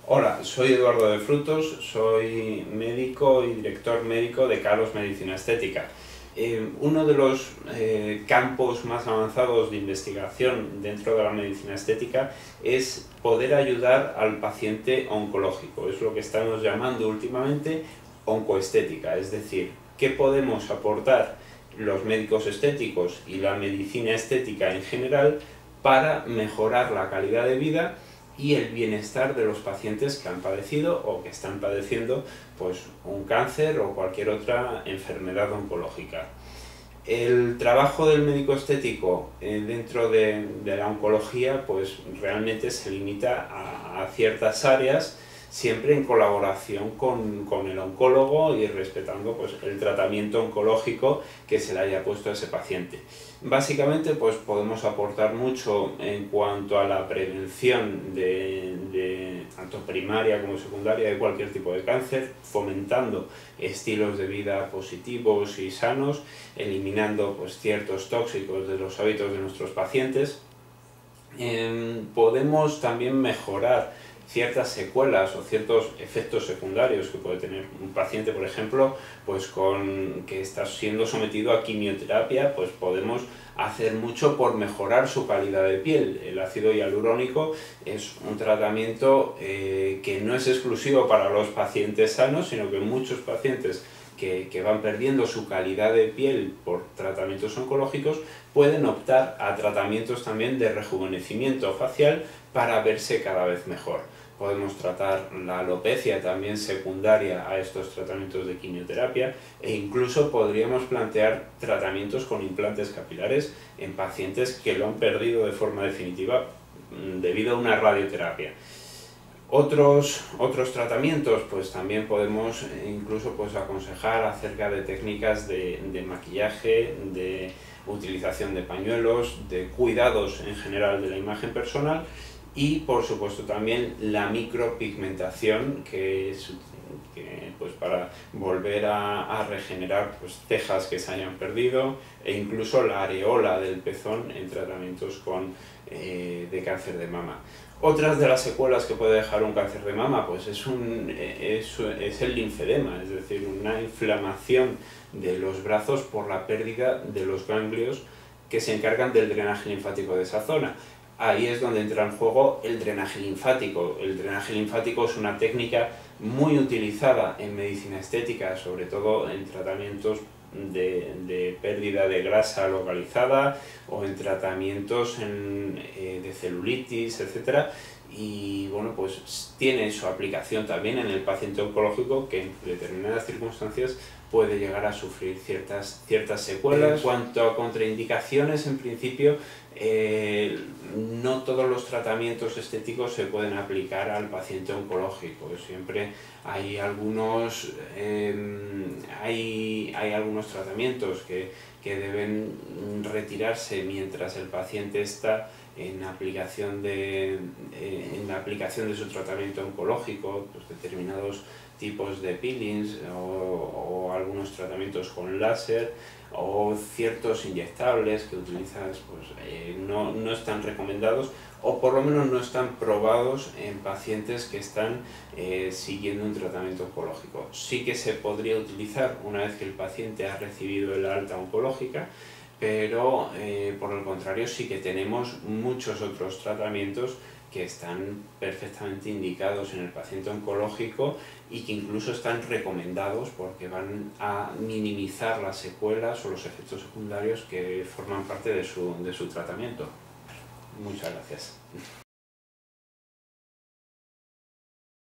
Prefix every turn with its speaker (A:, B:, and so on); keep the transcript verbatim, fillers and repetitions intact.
A: Hola, soy Eduardo de Frutos, soy médico y director médico de Carlos Medicina Estética. Eh, uno de los eh, campos más avanzados de investigación dentro de la medicina estética es poder ayudar al paciente oncológico. Es lo que estamos llamando últimamente oncoestética, es decir, qué podemos aportar los médicos estéticos y la medicina estética en general para mejorar la calidad de vida y el bienestar de los pacientes que han padecido o que están padeciendo pues, un cáncer o cualquier otra enfermedad oncológica. El trabajo del médico estético eh, dentro de, de la oncología pues, realmente se limita a, a ciertas áreas, siempre en colaboración con, con el oncólogo y respetando pues, el tratamiento oncológico que se le haya puesto a ese paciente. Básicamente pues, podemos aportar mucho en cuanto a la prevención de, de tanto primaria como secundaria de cualquier tipo de cáncer, fomentando estilos de vida positivos y sanos, eliminando pues, ciertos tóxicos de los hábitos de nuestros pacientes. Eh, podemos también mejorar ciertas secuelas o ciertos efectos secundarios que puede tener un paciente, por ejemplo, pues con que está siendo sometido a quimioterapia, pues podemos hacer mucho por mejorar su calidad de piel. El ácido hialurónico es un tratamiento eh, que no es exclusivo para los pacientes sanos, sino que muchos pacientes Que, que van perdiendo su calidad de piel por tratamientos oncológicos pueden optar a tratamientos también de rejuvenecimiento facial para verse cada vez mejor. Podemos tratar la alopecia también secundaria a estos tratamientos de quimioterapia e incluso podríamos plantear tratamientos con implantes capilares en pacientes que lo han perdido de forma definitiva debido a una radioterapia. Otros, otros tratamientos, pues también podemos incluso pues, aconsejar acerca de técnicas de, de maquillaje, de utilización de pañuelos, de cuidados en general de la imagen personal y por supuesto también la micropigmentación, que es que, pues, para volver a, a regenerar pues, cejas que se hayan perdido e incluso la areola del pezón en tratamientos con, eh, de cáncer de mama. Otras de las secuelas que puede dejar un cáncer de mama pues es, un, es, es el linfedema, es decir, una inflamación de los brazos por la pérdida de los ganglios que se encargan del drenaje linfático de esa zona. Ahí es donde entra en juego el drenaje linfático. El drenaje linfático es una técnica muy utilizada en medicina estética, sobre todo en tratamientos de, de pérdida de grasa localizada o en tratamientos en, eh, de celulitis, etcétera. Y bueno, pues tiene su aplicación también en el paciente oncológico que en determinadas circunstancias puede llegar a sufrir ciertas, ciertas secuelas. En cuanto a contraindicaciones, en principio, eh, no todos los tratamientos estéticos se pueden aplicar al paciente oncológico. Siempre hay algunos, eh, hay, hay algunos tratamientos que, que deben retirarse mientras el paciente está en aplicación de, en la aplicación de su tratamiento oncológico, pues determinados tipos de peelings o, o algunos tratamientos con láser o ciertos inyectables que utilizas pues, eh, no, no están recomendados o por lo menos no están probados en pacientes que están eh, siguiendo un tratamiento oncológico. Sí que se podría utilizar una vez que el paciente ha recibido el alta oncológica, pero eh, por el contrario sí que tenemos muchos otros tratamientos que están perfectamente indicados en el paciente oncológico y que incluso están recomendados porque van a minimizar las secuelas o los efectos secundarios que forman parte de su, de su tratamiento. Muchas gracias.